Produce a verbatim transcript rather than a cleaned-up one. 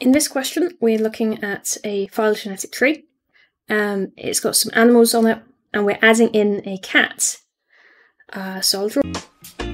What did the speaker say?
In this question, we're looking at a phylogenetic tree. Um, it's got some animals on it, and we're adding in a cat. Uh, so I'll draw.